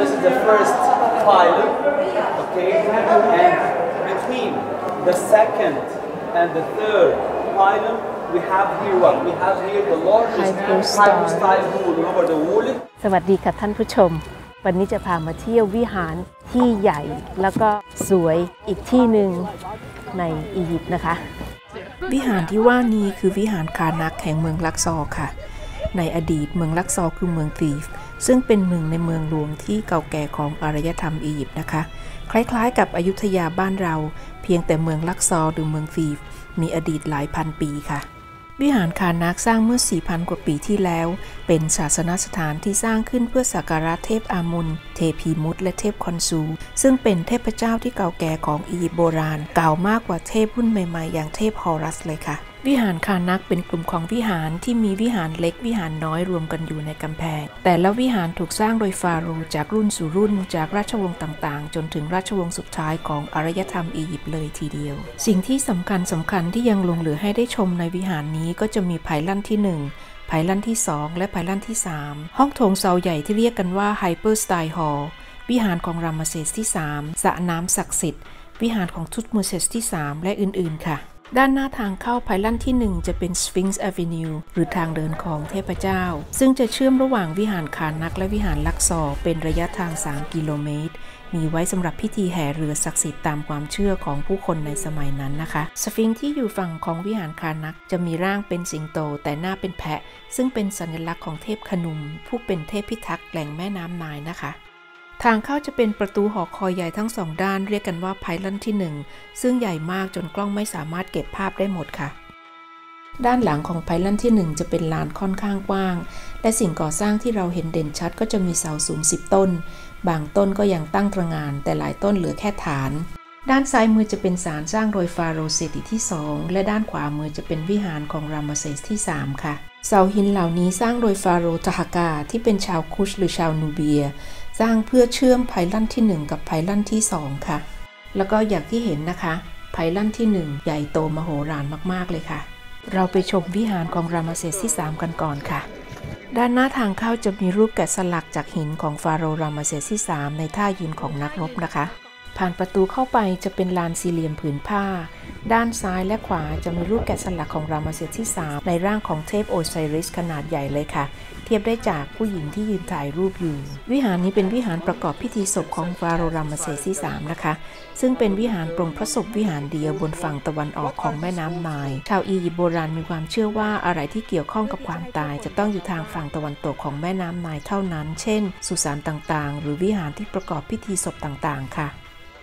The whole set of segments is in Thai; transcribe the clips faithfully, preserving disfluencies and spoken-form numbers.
this is the first pylon, okay, and between the second and the third pylon, we have here what? We have here the largest hypostyle wall. Remember the wall? สวัสดีค่ะท่านผู้ชมวันนี้จะพามาเที่ยววิหารที่ใหญ่แล้วก็สวยอีกที่หนึ่งในอียิปต์นะคะวิหารที่ว่านี้คือวิหารคานักแห่งเมืองลักซอร์ค่ะในอดีตเมืองลักซอร์คือเมืองธีฟซึ่งเป็นเมืองในเมืองหลวงที่เก่าแก่ของอารยธรรมอียิปต์นะคะคล้ายๆกับอยุธยาบ้านเราเพียงแต่เมืองลักซอร์หรือเมืองธีฟมีอดีตหลายพันปีค่ะวิหารคานักสร้างเมื่อ สี่พัน กว่าปีที่แล้วเป็นศาสนสถานที่สร้างขึ้นเพื่อสักการะเทพอามุนเทพีมุตและเทพคอนซูซึ่งเป็นเทพเจ้าที่เก่าแก่ของอียิปต์โบราณเก่ามากกว่าเทพรุ่นใหม่ๆอย่างเทพฮอรัสเลยค่ะวิหารคานักเป็นกลุ่มของวิหารที่มีวิหารเล็กวิหารน้อยรวมกันอยู่ในกำแพงแต่ละวิหารถูกสร้างโดยฟาโรห์จากรุ่นสู่รุ่นจากราชวงศ์ต่างๆจนถึงราชวงศ์สุดท้ายของอารยธรรมอียิปต์เลยทีเดียวสิ่งที่สำคัญสำคัญที่ยังหลงเหลือให้ได้ชมในวิหารนี้ก็จะมีไพลันที่หนึ่งไพลันที่สองและไพลันที่สามห้องโถงเสาใหญ่ที่เรียกกันว่าไฮเปอร์สไตล์ฮอลล์วิหารของรามเซสที่สามสระน้ำศักดิ์สิทธิ์วิหารของทุตโมเสสที่สามและอื่นๆค่ะด้านหน้าทางเข้าไพลันที่หนึ่งจะเป็น Sphinx Avenue หรือทางเดินของเทพเจ้าซึ่งจะเชื่อมระหว่างวิหารคานักและวิหารลักซอร์เป็นระยะทางสามกิโลเมตรมีไว้สำหรับพิธีแห่เรือศักดิ์สิทธิ์ตามความเชื่อของผู้คนในสมัยนั้นนะคะสฟิงซ์ที่อยู่ฝั่งของวิหารคานักจะมีร่างเป็นสิงโตแต่หน้าเป็นแพะซึ่งเป็นสัญลักษณ์ของเทพขนุมผู้เป็นเทพพิทักษ์แหล่งแม่น้ำไนล์นะคะทางเข้าจะเป็นประตูหอคอยใหญ่ทั้งสองด้านเรียกกันว่าไพลันที่หนึ่งซึ่งใหญ่มากจนกล้องไม่สามารถเก็บภาพได้หมดค่ะด้านหลังของไพลันที่หนึ่งจะเป็นลานค่อนข้างกว้างและสิ่งก่อสร้างที่เราเห็นเด่นชัดก็จะมีเสาสูงสิบต้นบางต้นก็ยังตั้งตระหง่านแต่หลายต้นเหลือแค่ฐานด้านซ้ายมือจะเป็นศาลสร้างโดยฟาโรห์เซติที่สองและด้านขวามือจะเป็นวิหารของรามเซสที่สามค่ะเสาหินเหล่านี้สร้างโดยฟาโรห์ทหากาที่เป็นชาวคุชหรือชาวนูเบียสร้างเพื่อเชื่อมไพลันที่หนึ่งกับไพลันที่สองค่ะแล้วก็อย่างที่เห็นนะคะไพลันที่หนึ่งใหญ่โตมโหฬารมากๆเลยค่ะเราไปชมวิหารของรามเซสที่สามกันก่อนค่ะด้านหน้าทางเข้าจะมีรูปแกะสลักจากหินของฟาโรห์รามเซสที่สามในท่ายืนของนักรบนะคะผ่านประตูเข้าไปจะเป็นลานสี่เหลี่ยมผืนผ้าด้านซ้ายและขวาจะมีรูปแกะสลักของรามเซสที่สามในร่างของเทพโอไซริสขนาดใหญ่เลยค่ะเทียบได้จากผู้หญิงที่ยืนถ่ายรูปอยู่วิหารนี้เป็นวิหารประกอบพิธีศพของฟาโรห์รามเซสที่สามนะคะซึ่งเป็นวิหารปรงพระศพวิหารเดียวบนฝั่งตะวันออกของแม่น้ำไนล์ชาวอียิปต์โบราณมีความเชื่อว่าอะไรที่เกี่ยวข้องกับความตายจะต้องอยู่ทางฝั่งตะวันตกของแม่น้ำไนล์เท่านั้นเช่นสุสานต่างๆหรือวิหารที่ประกอบพิธีศพต่างๆค่ะ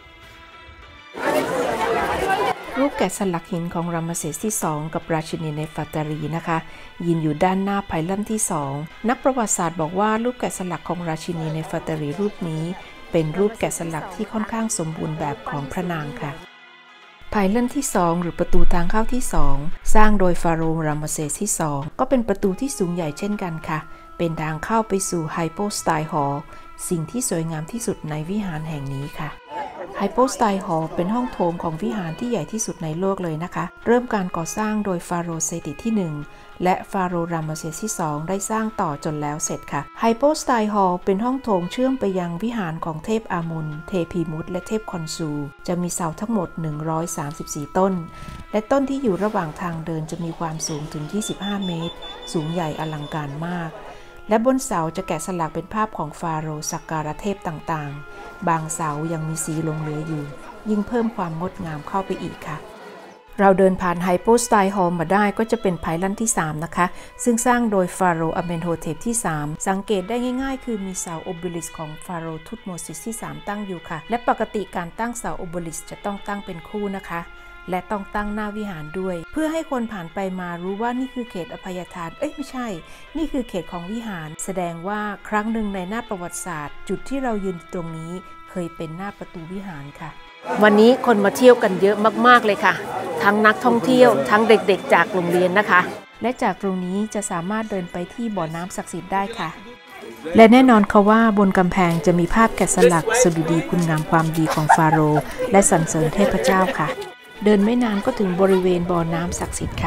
รูปแกะสลักหินของรามเซสที่สองกับราชินีเนฟัตารีนะคะยืนอยู่ด้านหน้าไพลันที่สองนักประวัติศาสตร์บอกว่ารูปแกะสลักของราชินีเนฟัตารีรูปนี้เป็นรูปแกะสลักที่ค่อนข้างสมบูรณ์แบบของพระนางค่ะไพลันที่สองหรือประตูทางเข้าที่สองสร้างโดยฟาโรห์รามเซสที่สองก็เป็นประตูที่สูงใหญ่เช่นกันค่ะเป็นทางเข้าไปสู่ไฮโปสไตล์ฮอลล์สิ่งที่สวยงามที่สุดในวิหารแห่งนี้ค่ะไฮโปสไตล์ฮอลล์เป็นห้องโถงของวิหารที่ใหญ่ที่สุดในโลกเลยนะคะเริ่มการก่อสร้างโดยฟาโรห์เซติที่หนึ่งและฟาโรห์รามเซสที่สองได้สร้างต่อจนแล้วเสร็จค่ะไฮโปสไตล์ฮอลล์เป็นห้องโถงเชื่อมไปยังวิหารของเทพอามุนเทพีมุตและเทพคอนซูจะมีเสาทั้งหมดหนึ่งร้อยสามสิบสี่ต้นและต้นที่อยู่ระหว่างทางเดินจะมีความสูงถึงยี่สิบห้าเมตรสูงใหญ่อลังการมากและบนเสาจะแกะสลักเป็นภาพของฟาโรห์สักการะเทพต่างๆบางเสายังมีสีหลงเหลืออยู่ยิ่งเพิ่มความงดงามเข้าไปอีกค่ะเราเดินผ่านไฮโปสไตล์ฮอลล์มาได้ก็จะเป็นไพลันที่สามนะคะซึ่งสร้างโดยฟาโรห์อเมนโฮเทปที่สามสังเกตได้ง่ายๆคือมีเสาโอเบลิสของฟาโรห์ทุตโมซิสที่สามตั้งอยู่ค่ะและปกติการตั้งเสาโอเบลิสจะต้องตั้งเป็นคู่นะคะและต้องตั้งหน้าวิหารด้วยเพื่อให้คนผ่านไปมารู้ว่านี่คือเขตอภัยทานเอ้ยไม่ใช่นี่คือเขตของวิหารแสดงว่าครั้งหนึ่งในหน้าประวัติศาสตร์จุดที่เรายืนตรงนี้เคยเป็นหน้าประตูวิหารค่ะวันนี้คนมาเที่ยวกันเยอะมากๆเลยค่ะทั้งนักท่องเที่ยวทั้งเด็กๆจากโรงเรียนนะคะและจากตรงนี้จะสามารถเดินไปที่บ่อน้ำศักดิ์สิทธิ์ได้ค่ะและแน่นอนค่ะว่าบนกำแพงจะมีภาพแกะสลักสดุดีคุณงามความดีของฟาโรห์และสรรเสริญเทพเจ้าค่ะเดินไม่นานก็ถึงบริเวณบ่อน้ำศักดิ์สิทธิ์ค่ะ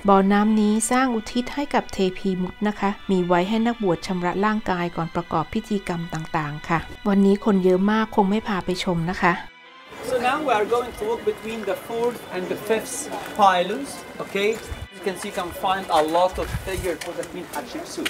บ่อน้ำนี้สร้างอุทิศให้กับเทพีมุตนะคะมีไว้ให้นักบวชชำระร่างกายก่อนประกอบพิธีกรรมต่างๆค่ะวันนี้คนเยอะมากคงไม่พาไปชมนะคะ So now we are going to walk between the fourth and the fifth pylons, okay? You can see you can find a lot of figures for the Queen Hatshepsut.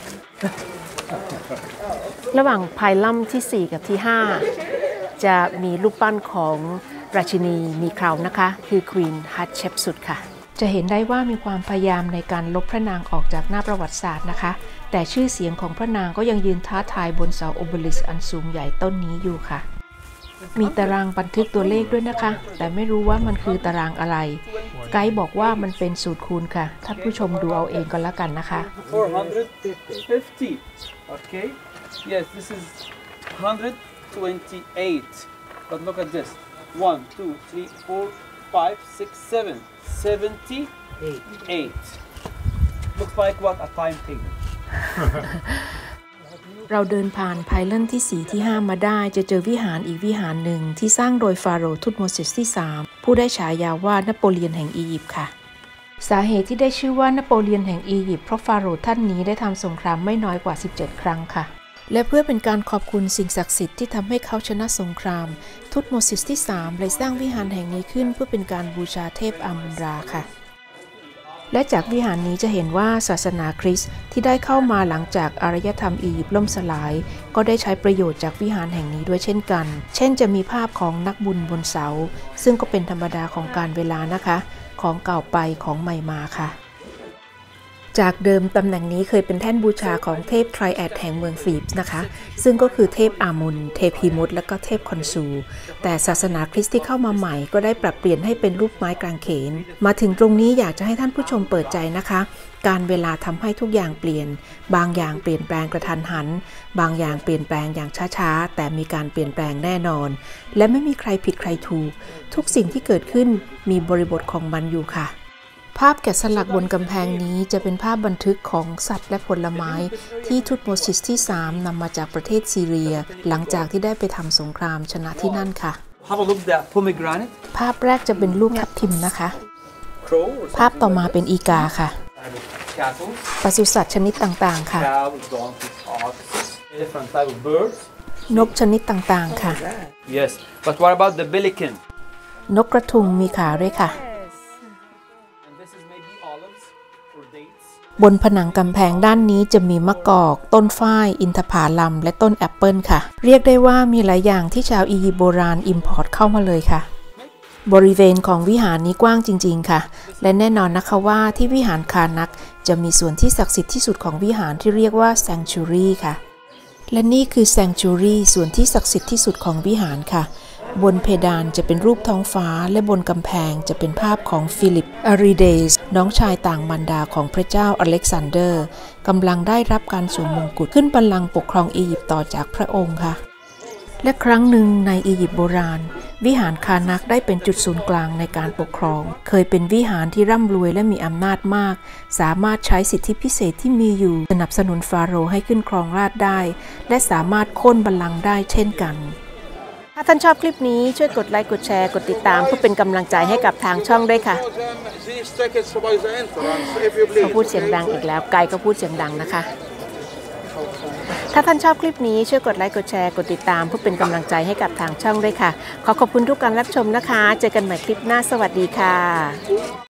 ระหว่างไพลัมที่สี่กับที่ห้าจะมีรูปปั้นของราชินีมีเครานะคะคือ Queen Hatshepsut ค่ะจะเห็นได้ว่ามีความพยายามในการลบพระนางออกจากหน้าประวัติศาสตร์นะคะแต่ชื่อเสียงของพระนางก็ยังยืนท้าทายบนเสาโอเบลิสอันสูงใหญ่ต้นนี้อยู่ค่ะมีตารางบันทึกตัวเลขด้วยนะคะแต่ไม่รู้ว่ามันคือตารางอะไรไกด์บอกว่ามันเป็นสูตรคูณค่ะท่านผู้ชมดูเอาเองก็แล้วกันนะคะ four hundred fifty, okay? Yes, this is one hundred twenty-eight. But look at this. one, two, three, four, five, six, seven. seventy-eight. Looks like what a timetable. เราเดินผ่านไพลันที่สี่ที่ห้ามาได้จะเจอวิหารอีกวิหารหนึ่งที่สร้างโดยฟาโรห์ทุตโมเสสที่สามผู้ได้ฉายาว่านโปเลียนแห่งอียิปต์ค่ะสาเหตุที่ได้ชื่อว่านโปเลียนแห่งอียิปต์เพราะฟาโรห์ท่านนี้ได้ทำสงครามไม่น้อยกว่าสิบเจ็ดครั้งค่ะและเพื่อเป็นการขอบคุณสิ่งศักดิ์สิทธิ์ที่ทำให้เขาชนะสงครามทุตโมเสสที่สามเลยสร้างวิหารแห่งนี้ขึ้นเพื่อเป็นการบูชาเทพอามุนราค่ะและจากวิหารนี้จะเห็นว่าศาสนาคริสต์ที่ได้เข้ามาหลังจากอารยธรรมอียิปต์ล่มสลายก็ได้ใช้ประโยชน์จากวิหารแห่งนี้ด้วยเช่นกันเช่นจะมีภาพของนักบุญบนเสาซึ่งก็เป็นธรรมดาของการเวลานะคะของเก่าไปของใหม่มาค่ะจากเดิมตำแหน่งนี้เคยเป็นแท่นบูชาของเทพไทรแอดแห่งเมืองฟีบส์นะคะซึ่งก็คือเทพอามุนเทพฮีมุตและก็เทพคอนซูแต่ศาสนาคริสต์ที่เข้ามาใหม่ก็ได้ปรับเปลี่ยนให้เป็นรูปไม้กางเขนมาถึงตรงนี้อยากจะให้ท่านผู้ชมเปิดใจนะคะการเวลาทำให้ทุกอย่างเปลี่ยนบางอย่างเปลี่ยนแปลงกระทันหันบางอย่างเปลี่ยนแปลงอย่างช้าๆแต่มีการเปลี่ยนแปลงแน่นอนและไม่มีใครผิดใครถูกทุกสิ่งที่เกิดขึ้นมีบริบทของมันอยู่ค่ะภาพแกะสลักบนกำแพงนี้จะเป็นภาพบันทึกของสัตว์และผลไม้ที่ทุตโมเสสที่สามนำมาจากประเทศซีเรียหลังจากที่ได้ไปทำสงครามชนะที่นั่นค่ะ Have a look at the pomegranate. ภาพแรกจะเป็นรูปทับทิมนะคะภาพต่อมาเป็นอีกาค่ะปศุสัตว์ชนิดต่างๆค่ะนกชนิดต่างๆค่ะ Yes, but what about the pelican? นกกระทุงมีขาด้วยค่ะบนผนังกำแพงด้านนี้จะมีมะกอกต้นฝ้ายอินทผลัมและต้นแอปเปิลค่ะเรียกได้ว่ามีหลายอย่างที่ชาวอียิปต์โบราณอิมพอร์ตเข้ามาเลยค่ะบริเวณของวิหารนี้กว้างจริงๆค่ะและแน่นอนนะคะว่าที่วิหารคานักจะมีส่วนที่ศักดิ์สิทธิ์ที่สุดของวิหารที่เรียกว่า Sanctuary ค่ะและนี่คือ Sanctuary ส่วนที่ศักดิ์สิทธิ์ที่สุดของวิหารค่ะบนเพดานจะเป็นรูปท้องฟ้าและบนกำแพงจะเป็นภาพของฟิลิปอาริเดสน้องชายต่างมารดาของพระเจ้าอเล็กซานเดอร์กำลังได้รับการสวมมงกุฎขึ้นบัลลังก์ปกครองอียิปต์ต่อจากพระองค์ค่ะและครั้งหนึ่งในอียิปต์โบราณวิหารคานักได้เป็นจุดศูนย์กลางในการปกครองเคยเป็นวิหารที่ร่ำรวยและมีอำนาจมากสามารถใช้สิทธิพิเศษที่มีอยู่สนับสนุนฟาโรห์ให้ขึ้นครองราชย์ได้และสามารถโค่นบัลลังก์ได้เช่นกันถ้าท่านชอบคลิปนี้ช่วยกดไลค์กดแชร์กดติดตามเพื่อเป็นกำลังใจให้กับทางช่องด้วยค่ะเขาพูดเสียงดังอีกแล้วไกด์ก็พูดเสียงดังนะคะถ้าท่านชอบคลิปนี้ช่วยกดไลค์กดแชร์กดติดตามเพื่อเป็นกำลังใจให้กับทางช่องด้วยค่ะขอขอบคุณทุกการรับชมนะคะเจอกันใหม่คลิปหน้าสวัสดีค่ะ